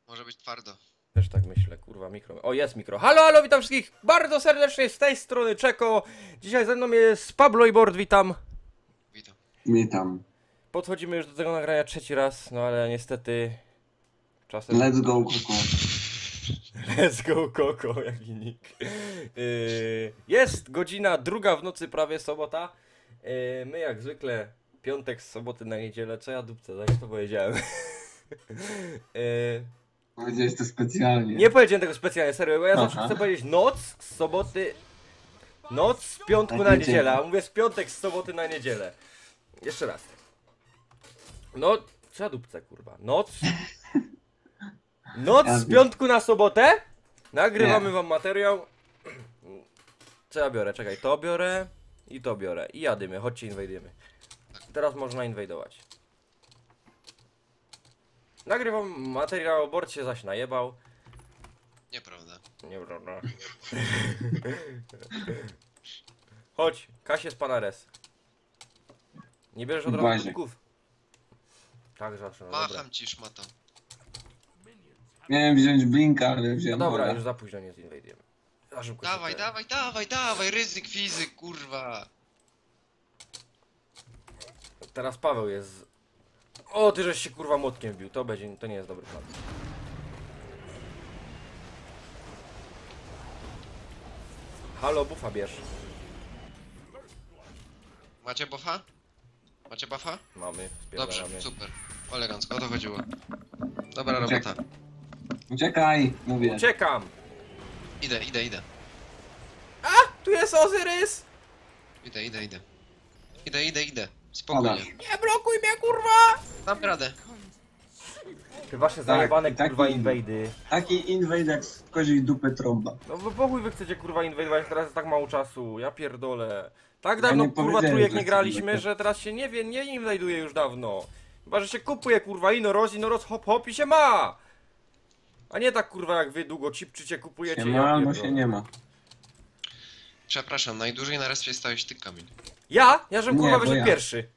Może być twardo. Też tak myślę, kurwa, mikro. O, jest mikro. Halo, halo, witam wszystkich bardzo serdecznie z tej strony Czeko. Dzisiaj ze mną jest Pablo i Bord, witam. Witam. Witam. Podchodzimy już do tego nagrania trzeci raz, no ale niestety czasem... Let's go, Koko. Let's go, Koko, jaki nick. Jest godzina 2 w nocy, prawie sobota. My jak zwykle piątek z soboty na niedzielę. Co ja dupce, tak to powiedziałem. Powiedziałeś to specjalnie. Nie powiedziałem tego specjalnie, serio, bo ja zawsze Aha. chcę powiedzieć noc z soboty... Noc z piątku na niedzielę, a mówię z piątek z soboty na niedzielę. Jeszcze raz. No, co ja dupce, kurwa. Noc z piątku na sobotę. Nagrywamy wam materiał. Co ja biorę? Czekaj, to biorę i to biorę. I jadymy, chodźcie inwajdujemy. Teraz można inwajdować. Nagrywam materiał, Bord się zaś najebał. Nieprawda. Nieprawda. Chodź, Kasie z Panares. Nie bierzesz od razu Bazie. kubków? Tak, zacznę, dobra. Macham ci szmatą. Miałem wziąć blinka, ale No wziąłem dobra, Boga. już za późno nie zinwajdujemy. Za szybko się Dawaj, ten- dawaj, dawaj, dawaj, ryzyk, fizyk, kurwa. Teraz Paweł jest... O, ty żeś się kurwa młotkiem wbił, to będzie, to nie jest dobry plan. Halo, bufa bierz. Macie buffa? Macie buffa? Mamy, Dobrze, spierdalamy. super. Elegancko, o to chodziło. Dobra Uciek- robota. Uciekaj, mówię. Uciekam! Idę, idę, idę. Tu jest Ozyrys! Idę, idę, idę. Idę, idę, idę. Spokojnie. Padasz. Nie blokuj mnie, kurwa! Dam radę. Ty wasze zajebane taki- kurwa inwajdy. Taki inwade jak z koziej dupy trąba. No bo po chuj wy chcecie kurwa inwajdować, teraz jest tak mało czasu, ja pierdolę. Tak Ja dawno nie kurwa powiedziałem, trójek że nie chcę graliśmy, inwajdować. że teraz się nie inwajduje już dawno. Chyba, że się kupuje kurwa ino roz, hop hop i się ma! A nie tak kurwa jak wy długo cipczycie, kupujecie, Się ja ma albo pierdolę. się nie ma. Przepraszam, najdłużej na respie stałeś ty, Kamil. Ja? Ja żem Nie, kurwa bo wyszedł ja. pierwszy.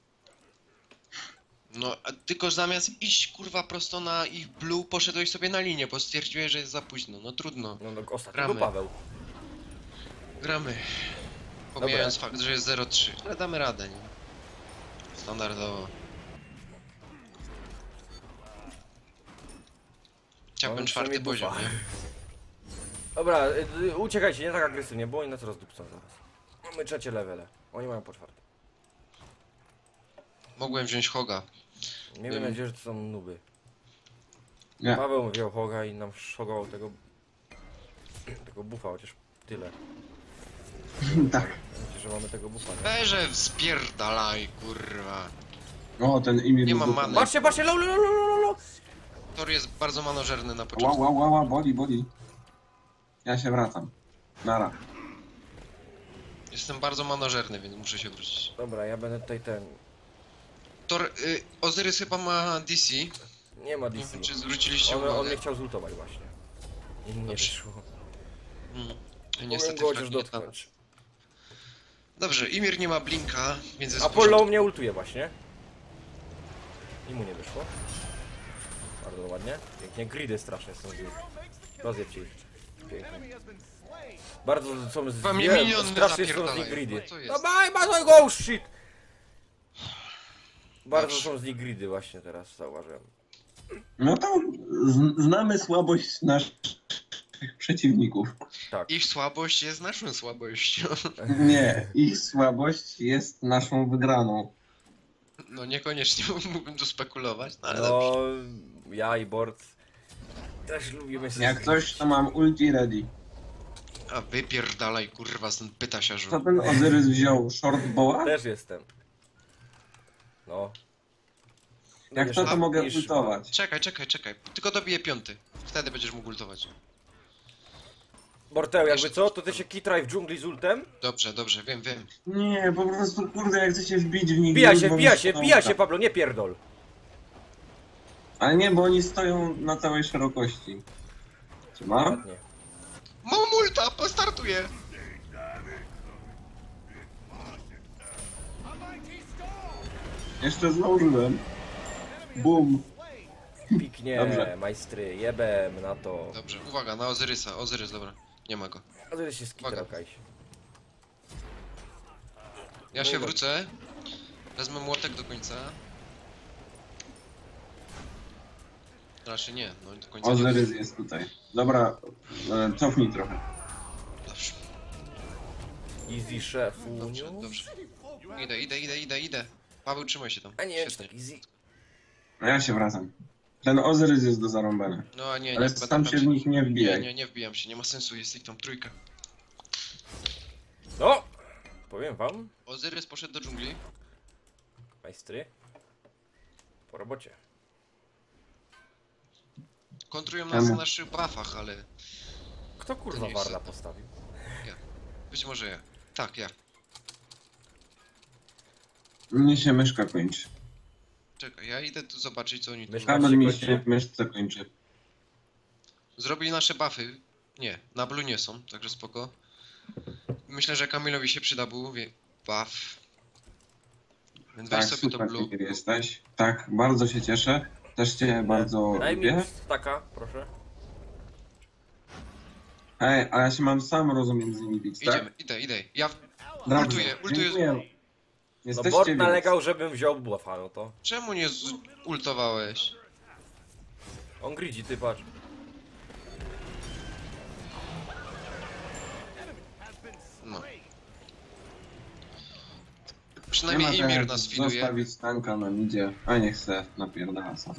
No, a tylko zamiast iść, kurwa, prosto na ich blue, poszedłeś sobie na linię, bo stwierdziłeś, że jest za późno. No trudno. No ostatniego Gramy. Paweł. Gramy. Pomijając fakt, że jest 0-3. Ale damy radę, nie? Standardowo. Chciałbym Mam czwarty przynajmniej poziom, buffa. nie? Dobra, uciekajcie, nie tak agresywnie, bo oni nas rozdupcą zaraz. Mamy trzecie levele, oni mają po czwarte. Mogłem wziąć Hoga. Miejmy nadzieję, że to są nuby. Nie. Paweł wziął Hoga i nam szogował tego buffa, chociaż tyle. Tak. Myślę, że mamy tego buffa, nie? Weże, spierdalaj, kurwa. O, ten imię Nie był mam dupy. many. Patrzcie, patrzcie, lo. Tor jest bardzo manożerny na Ła, początku. ła, ła, ła, boli. Ja się wracam. Nara. Jestem bardzo manożerny, więc muszę się wrócić. Dobra, ja będę tutaj ten... Tor, Ozyrys chyba ma DC. Nie ma Nie DC. wiem, czy zwróciliście On uwagę. mnie chciał zultować właśnie. I nie Dobrze. wyszło. Mm. Mogłem Niestety go chociaż frag nie tam. dotknąć. Dobrze, Imir nie ma blinka, więc jest w Apollo porządku. mnie ultuje właśnie. I mu nie wyszło. Bardzo ładnie. Pięknie. Gridy straszne są. Rozjebcie ich. Pięknie. Bardzo są Wam nie miniony strasznie są z zapierdalają. nich gridy. Co jest? No bye, go shit! Bardzo Dobrze. są z nich gridy właśnie teraz zauważyłem. No to znamy słabość naszych przeciwników. Tak. Ich słabość jest naszą słabością. Nie, ich słabość jest naszą wygraną. No niekoniecznie mógłbym tu spekulować, no ale dobrze. No, ja i Bord też lubimy sobie Jak coś, to mam ulti ready. A wypierdalaj, kurwa, ten pytasiarzu. Co ten Ozyrys wziął? Short boa? Też jestem. No. Jak Jeszcze to, to mogę niż- ultować. Czekaj. Tylko dobiję piąty. Wtedy będziesz mógł ultować. Borteo, jakby co, to ty się kitraj w dżungli z ultem. Dobrze, wiem. Nie, po prostu kurde, jak chcę się wbić w nich... Bija bo się, mi bija się, stoją. Pablo, nie pierdol. Ale nie, bo oni stoją na całej szerokości. Czy mam? Ładnie. Mam ulta, postartuję! Jeszcze zdążyłem. Bum. Piknie, Dobrze. majstry, jebem na to. Dobrze, uwaga, na Ozyrysa. Ozyrys, dobra. Nie ma go. A to się skitrał, Uwaga. Kajś. Ja się wrócę. Wezmę młotek do końca. Raczej nie, no do końca nie. Ozyrys jest tutaj. Dobra, cofnij trochę. Dobrze, Easy szefu. dobrze, dobrze. Idę. Paweł, trzymaj się tam. A nie, czy Świetnie. tak easy. A ja się wracam. Ten Ozyrys jest do zarąbania. No a nie, Ale będę sam się w nich nie wbijaj. Nie wbijam się, nie ma sensu, jest ich tam trójka. No! Powiem wam, Ozyrys poszedł do dżungli. majstry. Po robocie. Kontrują nas na Czemu? naszych buffach, ale Kto kurwa nie Warda jest- postawił? być może ja. Tak, ja. Mnie się myszka kończy. Czekaj, ja idę tu zobaczyć, co oni tu Myszka- robią. Kabel mi kończy? się w myszce kończy. Zrobili nasze buffy. Nie, na blue nie są, także spoko. Myślę, że Kamilowi się przyda buff. Więc weź Tak, sobie to super blue. Kier jesteś. Tak, bardzo się cieszę. Też cię bardzo Daj mi lubię. staka, proszę. Ej, a ja się mam sam, rozumiem, z nimi bić, tak? Idę. Ja Dobrze, ultuję. dziękuję. No Jesteście Bort więc. nalegał, żebym wziął buffa, no to. Czemu nie ultowałeś? On gridzi, ty patrz. No. Nie ma Przynajmniej Imir jak nas widuje. zostawić tanka na midzie, a nie chcę napierdala sam.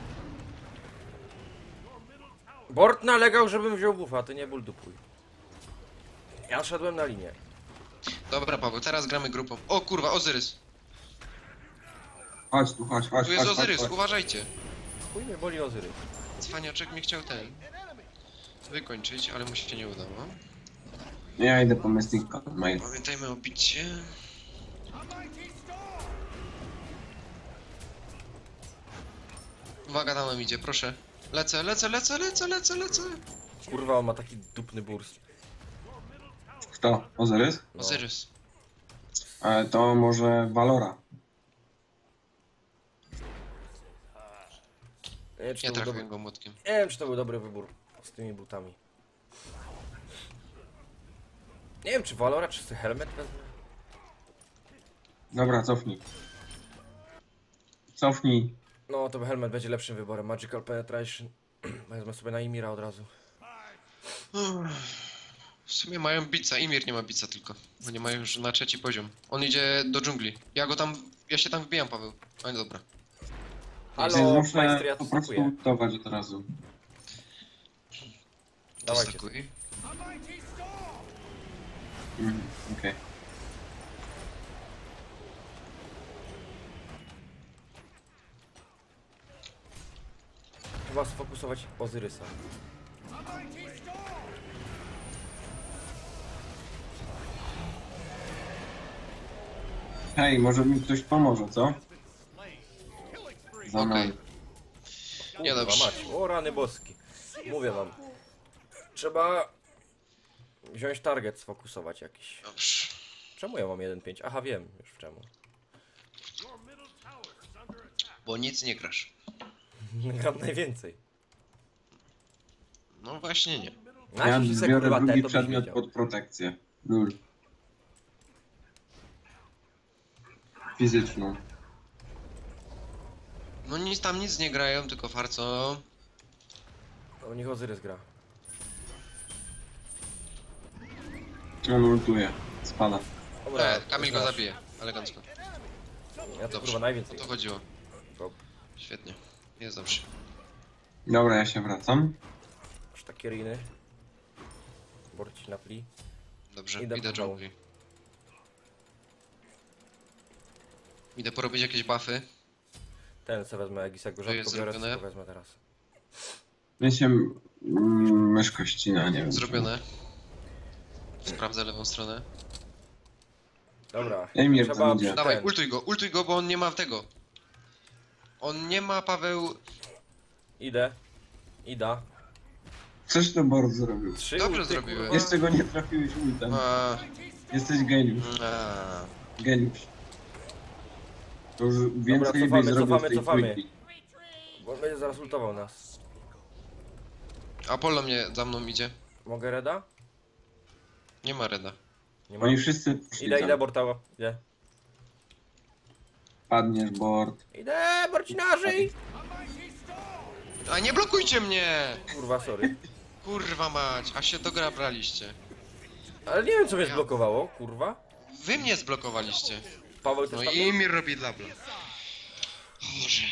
Bort nalegał, żebym wziął buffa, ty nie ból dupuj. Ja szedłem na linię. Dobra, Paweł, teraz gramy grupą. O kurwa, Ozyrys. Chodź tu, chodź. Tu jest Ozyrys, uważajcie. Chuj mnie boli Ozyry. Cwaniaczek mnie chciał wykończyć, ale mu się nie udało. Ja idę po Mystica, Mail. Pamiętajmy o bicie. Uwaga, tam nam idzie, proszę. Lecę. Kurwa, on ma taki dupny burst. Kto? Ozyrys? No. Ozyrys. Ale to może Valora. Nie wiem, czy Ja to był trafiłem dobry... go młotkiem. Nie wiem, czy to był dobry wybór z tymi butami. Nie wiem, czy Valora, czy sobie helmet wezmę. Dobra, cofnij. Cofnij. No, to helmet będzie lepszym wyborem. Magical Penetration. Wezmę sobie na Imira od razu. W sumie mają bica, Imir nie ma bica tylko. Bo nie mają już na trzeci poziom. On idzie do dżungli. Ja się tam wbijam, Paweł. No dobra. Halo, Więc majstry, muszę ja po tu prostu skakuję. ultować od razu. Dawajcie. Dostakuj. Okej. Trzeba sfokusować Ozyrysa. Hej, może mi ktoś pomoże, co? Za Okej. nami. Nie, Kurwa dobrze. mać. O rany boski. Mówię wam. Trzeba wziąć target, sfokusować jakiś. Dobrze. Czemu ja mam 1.5? Aha, wiem już czemu. Bo nic nie grasz. Gram najwięcej. No właśnie nie. Ja Nasi se zbiorę kurwa te, drugi to byś przedmiot wiedział. pod protekcję. Lul. Fizyczną. No nic nie grają, tylko farco. O, niech Ozyrys gra. On ultuje. Spada. Dobra, Kamil go znasz. zabije. Elegancko. Ja to Dobrze. kurwa najwięcej. O to chodziło. Go. Świetnie. Jest dobrze. Dobra, ja się wracam. Aż takie riny. Borci na pli. Dobrze, Idę idę po dołu. dżungli. Idę porobić jakieś buffy. Ten se wezmę Egisego, To rzadko jest biorę, zrobione. tylko wezmę teraz. Mnie się myszka ścina, nie wiem. Zrobione. Sprawdzę lewą stronę. Dobra, Emir trzeba tam idzie. przy Dawaj, ten. ultuj go, bo on nie ma tego. On nie ma, Paweł. Idę. Ida. Coś to Bord zrobił. 3 Dobrze ulty, zrobiłem. kurwa. Jeszcze go nie trafiłeś ultem. A, Jesteś geniusz. a. Geniusz. To już więcej cofamy, byś zrobił z tej cofamy. trójki. Bo on będzie zaraz ultował nas. Apollo mnie za mną idzie. Mogę reda? Nie ma reda. Nie ma. Oni wszyscy poszli Idę, tam. idę, Bortało. Idę. Padniesz, Bord. Idę, Borcinarzy! A nie blokujcie mnie! Kurwa, sorry. Kurwa mać, a się do gra braliście. Ale nie wiem, co mnie zblokowało, kurwa. Wy mnie zblokowaliście. Paweł też No tam i mi robi dla bla. Boże.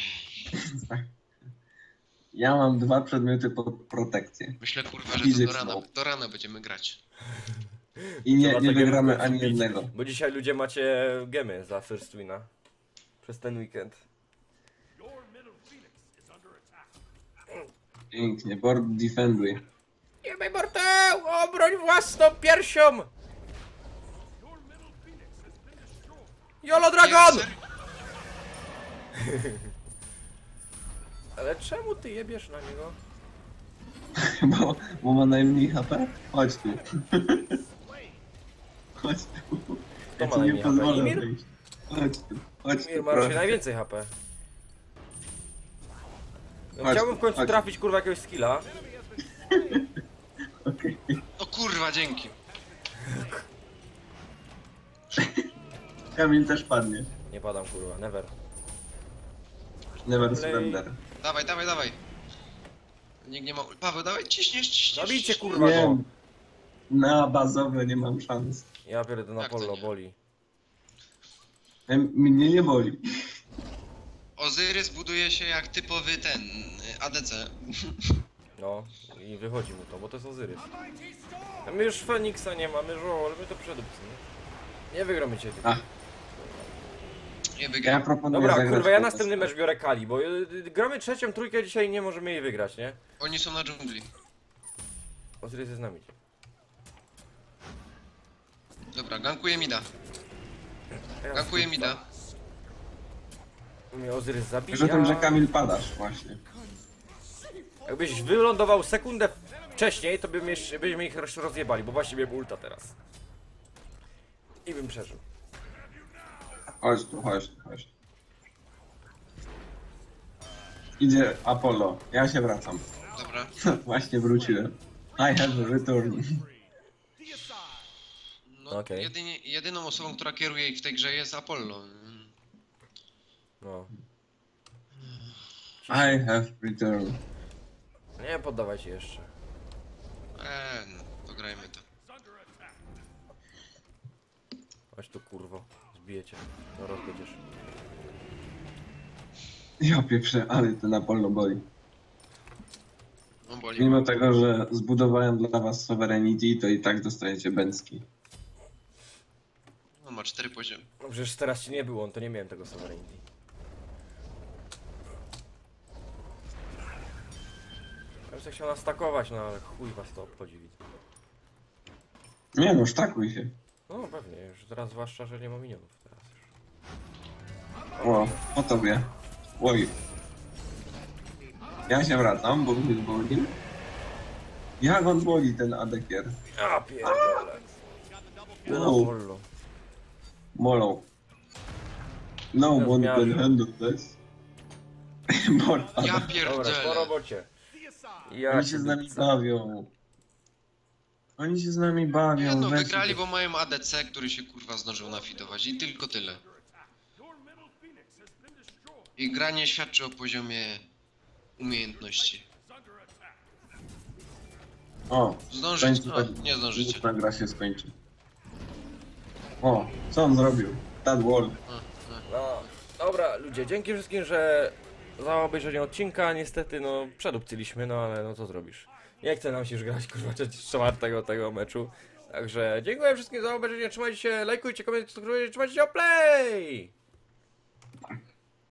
Ja mam 2 przedmioty pod protekcję. Myślę kurwa, że to Fizyczną. do rana będziemy grać. I nie, Trzeba nie takie wygramy gemy ani wbić, jednego. Bo dzisiaj ludzie macie gemy za first wina. Przez ten weekend. Pięknie, Bord defenduj. Jebaj Bortał! Obroń własną piersią! Jolo Dragon! Nie, Ale czemu ty jebiesz na niego? Bo ma najmniej HP? Chodź tu. Chodź tu. Kto Ja ma ci nie najmniej HP? pozwolę Imir? wyjść. Chodź tu. Chodź Mir tu, ma raczej proszę. najwięcej HP. No, Chodź chciałbym tu, w końcu chodź. trafić kurwa jakiegoś skilla. Okej. O kurwa, dzięki. Kamil też padnie. Nie padam kurwa, never. Never Play. surrender. Dawaj, dawaj, dawaj. Nikt nie ma... Paweł, dawaj, ciśniesz. Zabijcie kurwa go! Nie, na bazowe nie mam szans. Ja pierdolę na Jak to polo, nie? boli. Mnie nie boli. Ozyrys buduje się jak typowy ten... ADC. No i wychodzi mu to, bo to jest Ozyrys. A my już Feniksa nie mamy, żoł, my to przedupcy, nie? Nie wygramy cię tylko. Ach. Nie Ja wygram. proponuję Dobra, zagrać kurwa, ja po następny prostu. mecz biorę Kali, bo gramy trzecią trójkę dzisiaj i nie możemy jej wygrać, nie? Oni są na dżungli. Ozyrys jest z nami. Dobra, gankuje mida. Gankuje mida. Mnie Ozyrys zabija. Wiesz o tym, że Kamil padasz właśnie. Jakbyś wylądował sekundę wcześniej, to byśmy ich rozjebali, bo właśnie miałem ulta teraz. I bym przeżył. Chodź tu, chodź tu, chodź tu. Idzie Apollo. Ja się wracam. Dobra. Właśnie wróciłem. I have returned. No, Okej. jedyną osobą, która kieruje ich w tej grze jest Apollo. No. I have returned. Nie poddawaj się jeszcze. No, dograjmy to. Chodź tu kurwo, zbiję cię. No rozbędziesz. Ja pieprzę, ale ten Apollo boli. No boli. Mimo tego, że zbudowałem dla was Sovereignty, to i tak dostajecie bęcki. On ma 4 poziomy. No przecież teraz ci nie było, on to nie miałem tego Sovereignty. Ja bym się chciał nastakować, no ale chuj was to obchodzi, widzę. Nie no, sztakuj się. No pewnie, już teraz zwłaszcza, że nie ma minionów teraz już. O, po tobie. Oj. Ja się wracam, bo mnie boli. Jak on boli, ten adekier? A pierdolę. Wow. Wolno. Molą. No Bez one miarzu. can handle this. Bord pada. Ja Dobra, po pierdzielę. robocie. Ja Oni się z nami bawią. Oni się z nami bawią. Nie no, weź wygrali, się. bo mają ADC, który się kurwa zdążył nafidować i tylko tyle. I granie świadczy o poziomie umiejętności. O, Zdążyć? końcu O, tak- nie zdążycie. ta gra się skończy. O, co on zrobił? That wall. No, dobra, ludzie, dzięki wszystkim, że za obejrzenie odcinka, niestety, no, przedupcyliśmy, no ale no co zrobisz. Nie chce nam się już grać, kurwa, czwartego tego meczu. Także dziękuję wszystkim za obejrzenie, trzymajcie się, lajkujcie, komentujcie, trzymajcie się, o play!